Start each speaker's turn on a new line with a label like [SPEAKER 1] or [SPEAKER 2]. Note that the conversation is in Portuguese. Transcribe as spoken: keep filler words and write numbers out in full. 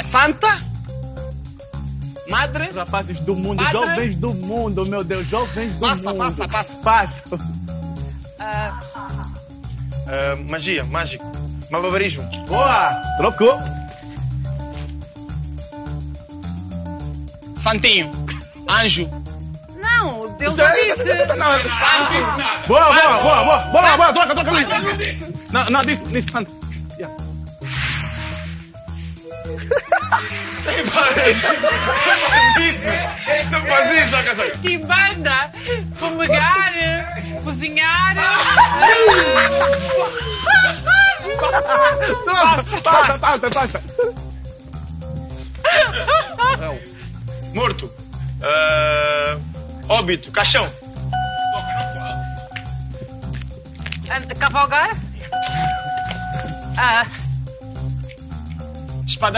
[SPEAKER 1] Santa? Madre?
[SPEAKER 2] Rapazes do mundo,
[SPEAKER 1] Padre?
[SPEAKER 2] jovens do mundo, meu Deus, jovens do
[SPEAKER 1] Passa,
[SPEAKER 2] mundo.
[SPEAKER 1] passa, passa.
[SPEAKER 2] Passa.
[SPEAKER 3] Uh, magia, mágico. Malabarismo.
[SPEAKER 2] Boa! Trocou.
[SPEAKER 1] Santinho. Anjo.
[SPEAKER 4] Não, Deus já disse.
[SPEAKER 1] Não, Santo.
[SPEAKER 2] Boa, boa, boa, boa, boa, boa, troca, troca ali. Não, não, disse, disse santo. Yeah.
[SPEAKER 3] Não faz isso, ó, casal.
[SPEAKER 4] Que banda! Fumegar, cozinhar.
[SPEAKER 2] Passa, passa, passa, passa.
[SPEAKER 3] Morto. Uh, óbito. Caixão.
[SPEAKER 4] Cavalgar. Ah.
[SPEAKER 1] Espada.